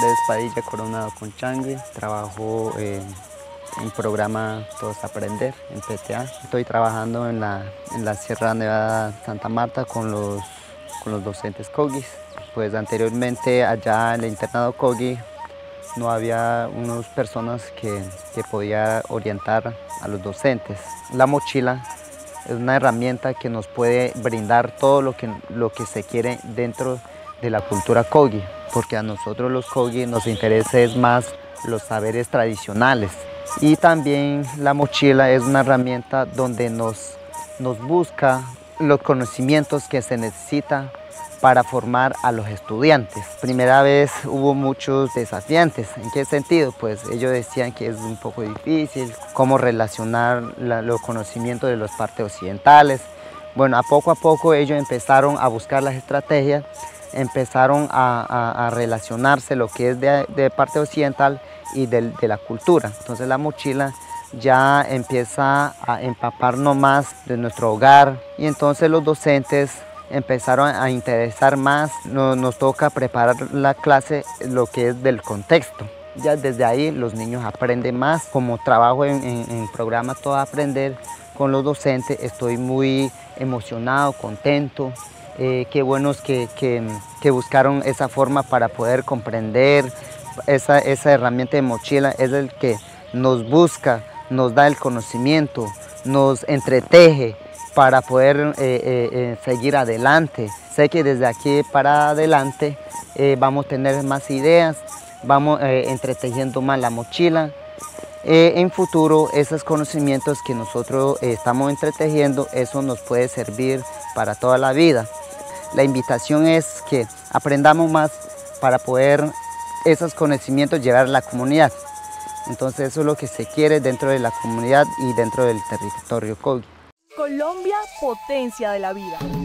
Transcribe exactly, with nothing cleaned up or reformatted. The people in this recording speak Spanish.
nombre es Padilla Coronado Conchangui, trabajo eh, en programa Todos Aprender, en P T A. Estoy trabajando en la, en la Sierra Nevada Santa Marta con los, con los docentes Cogis. Pues anteriormente allá en el internado Cogi no había unas personas que, que podían orientar a los docentes. La mochila es una herramienta que nos puede brindar todo lo que, lo que se quiere dentro de la cultura Cogi, porque a nosotros los Cogi nos interesa es más los saberes tradicionales. Y también la mochila es una herramienta donde nos, nos busca los conocimientos que se necesitan para formar a los estudiantes. Primera vez hubo muchos desafiantes. ¿En qué sentido? Pues ellos decían que es un poco difícil, cómo relacionar la, los conocimientos de las partes occidentales. Bueno, a poco a poco ellos empezaron a buscar las estrategias, empezaron a, a, a relacionarse lo que es de, de parte occidental y de, de la cultura. Entonces la mochila ya empieza a empaparnos más de nuestro hogar y entonces los docentes empezaron a interesar más, nos, nos toca preparar la clase lo que es del contexto. Ya desde ahí los niños aprenden más. Como trabajo en, en, en programa Todo Aprender con los docentes, estoy muy emocionado, contento. Eh, qué buenos que, que, que buscaron esa forma para poder comprender. Esa, esa herramienta de mochila es el que nos busca, nos da el conocimiento, nos entreteje para poder eh, eh, eh, seguir adelante. Sé que desde aquí para adelante eh, vamos a tener más ideas, vamos eh, entretejiendo más la mochila. Eh, en futuro, esos conocimientos que nosotros eh, estamos entretejiendo, eso nos puede servir para toda la vida. La invitación es que aprendamos más para poder esos conocimientos llevar a la comunidad. Entonces eso es lo que se quiere dentro de la comunidad y dentro del territorio Cogi. Colombia, potencia de la vida.